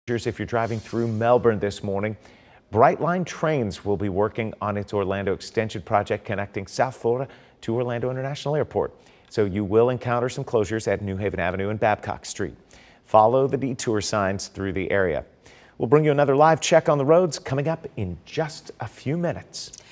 If you're driving through Melbourne this morning, Brightline Trains will be working on its Orlando extension project connecting South Florida to Orlando International Airport. So you will encounter some closures at New Haven Avenue and Babcock Street. Follow the detour signs through the area. We'll bring you another live check on the roads coming up in just a few minutes.